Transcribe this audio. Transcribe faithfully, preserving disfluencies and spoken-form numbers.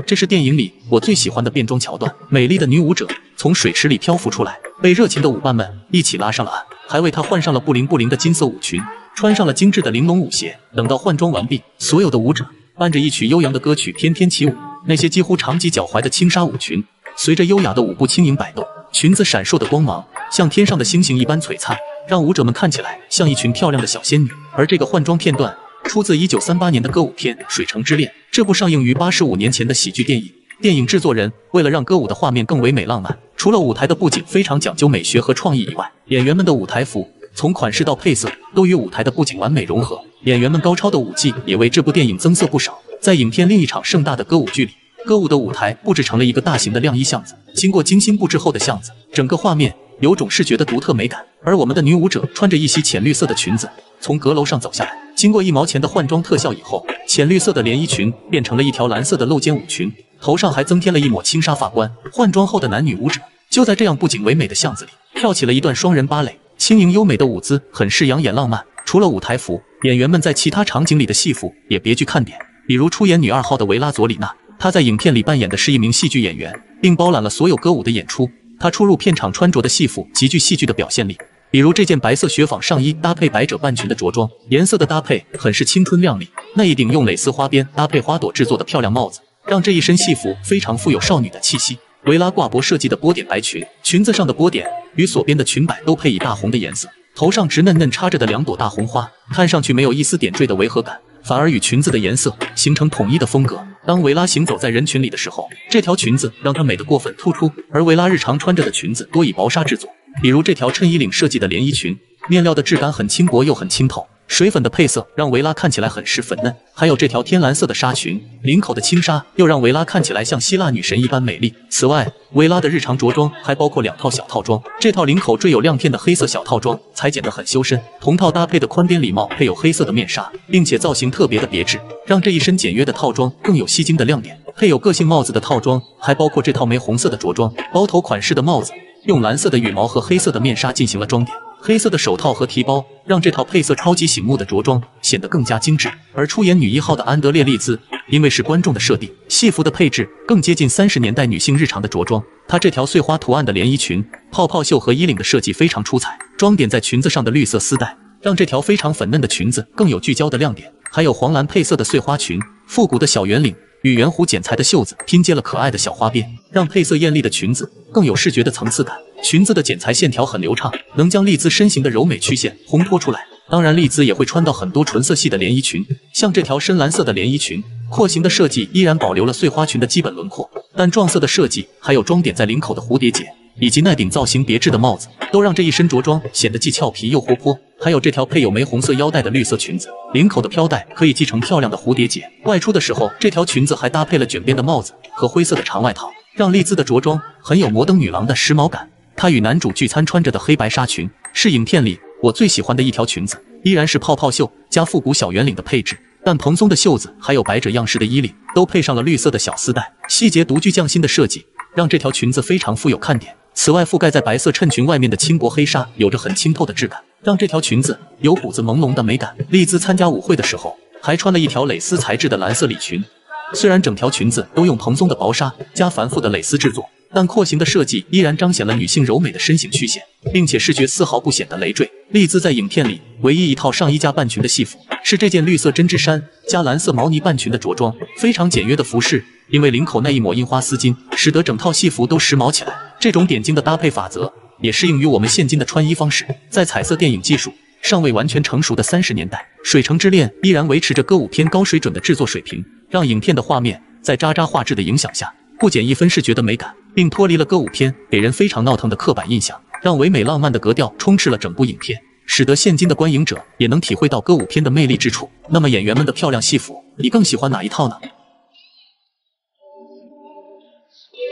这是电影里我最喜欢的变装桥段，美丽的女舞者从水池里漂浮出来，被热情的舞伴们一起拉上了岸，还为她换上了布灵布灵的金色舞裙，穿上了精致的玲珑舞鞋。等到换装完毕，所有的舞者伴着一曲悠扬的歌曲翩翩起舞，那些几乎长及脚踝的轻纱舞裙随着优雅的舞步轻盈摆动，裙子闪烁的光芒像天上的星星一般璀璨，让舞者们看起来像一群漂亮的小仙女。而这个换装片段出自一九三八年的歌舞片《水城之恋》，这部上映于八十五年前的喜剧电影。电影制作人为了让歌舞的画面更唯美浪漫，除了舞台的布景非常讲究美学和创意以外，演员们的舞台服从款式到配色都与舞台的布景完美融合。演员们高超的舞技也为这部电影增色不少。在影片另一场盛大的歌舞剧里，歌舞的舞台布置成了一个大型的晾衣巷子，经过精心布置后的巷子，整个画面有种视觉的独特美感。而我们的女舞者穿着一袭浅绿色的裙子从阁楼上走下来，经过一毛钱的换装特效以后，浅绿色的连衣裙变成了一条蓝色的露肩舞裙，头上还增添了一抹轻纱发冠。换装后的男女舞者就在这样布景唯美的巷子里跳起了一段双人芭蕾，轻盈优美的舞姿很是养眼浪漫。除了舞台服，演员们在其他场景里的戏服也别具看点，比如出演女二号的维拉佐里娜，她在影片里扮演的是一名戏剧演员，并包揽了所有歌舞的演出。她出入片场穿着的戏服极具戏剧的表现力，比如这件白色雪纺上衣搭配百褶半裙的着装，颜色的搭配很是青春靓丽。那一顶用蕾丝花边搭配花朵制作的漂亮帽子，让这一身戏服非常富有少女的气息。维拉挂脖设计的波点白裙，裙子上的波点与锁边的裙摆都配以大红的颜色，头上直嫩嫩插着的两朵大红花，看上去没有一丝点缀的违和感，反而与裙子的颜色形成统一的风格。当维拉行走在人群里的时候，这条裙子让她美得过分突出。而维拉日常穿着的裙子多以薄纱制作，比如这条衬衣领设计的连衣裙，面料的质感很轻薄又很清透，水粉的配色让维拉看起来很是粉嫩。还有这条天蓝色的纱裙，领口的轻纱又让维拉看起来像希腊女神一般美丽。此外，维拉的日常着装还包括两套小套装，这套领口缀有亮片的黑色小套装裁剪得很修身，同套搭配的宽边礼帽配有黑色的面纱，并且造型特别的别致，让这一身简约的套装更有吸睛的亮点。配有个性帽子的套装还包括这套玫红色的着装，包头款式的帽子用蓝色的羽毛和黑色的面纱进行了装点，黑色的手套和提包让这套配色超级醒目的着装显得更加精致。而出演女一号的安德烈丽兹，因为是观众的设定，戏服的配置更接近三十年代女性日常的着装。她这条碎花图案的连衣裙，泡泡袖和衣领的设计非常出彩，装点在裙子上的绿色丝带让这条非常粉嫩的裙子更有聚焦的亮点。还有黄蓝配色的碎花裙，复古的小圆领与圆弧剪裁的袖子拼接了可爱的小花边，让配色艳丽的裙子更有视觉的层次感。裙子的剪裁线条很流畅，能将丽兹身形的柔美曲线烘托出来。当然，丽兹也会穿到很多纯色系的连衣裙，像这条深蓝色的连衣裙，廓形的设计依然保留了碎花裙的基本轮廓，但撞色的设计还有装点在领口的蝴蝶结，以及那顶造型别致的帽子，都让这一身着装显得既俏皮又活泼。还有这条配有玫红色腰带的绿色裙子，领口的飘带可以系成漂亮的蝴蝶结。外出的时候，这条裙子还搭配了卷边的帽子和灰色的长外套，让丽兹的着装很有摩登女郎的时髦感。她与男主聚餐穿着的黑白纱裙是影片里我最喜欢的一条裙子，依然是泡泡袖加复古小圆领的配置，但蓬松的袖子还有百褶样式的衣领都配上了绿色的小丝带，细节独具匠心的设计让这条裙子非常富有看点。此外，覆盖在白色衬裙外面的轻薄黑纱有着很清透的质感，让这条裙子有股子朦胧的美感。丽兹参加舞会的时候还穿了一条蕾丝材质的蓝色礼裙，虽然整条裙子都用蓬松的薄纱加繁复的蕾丝制作，但廓形的设计依然彰显了女性柔美的身形曲线，并且视觉丝毫不显得累赘。丽兹在影片里唯一一套上衣加半裙的戏服是这件绿色针织衫加蓝色毛呢半裙的着装，非常简约的服饰，因为领口那一抹印花丝巾，使得整套戏服都时髦起来。这种点睛的搭配法则也适应于我们现今的穿衣方式。在彩色电影技术尚未完全成熟的三十年代，《水城之恋》依然维持着歌舞片高水准的制作水平，让影片的画面在渣渣画质的影响下不减一分视觉的美感，并脱离了歌舞片给人非常闹腾的刻板印象，让唯美浪漫的格调充斥了整部影片，使得现今的观影者也能体会到歌舞片的魅力之处。那么演员们的漂亮戏服，你更喜欢哪一套呢？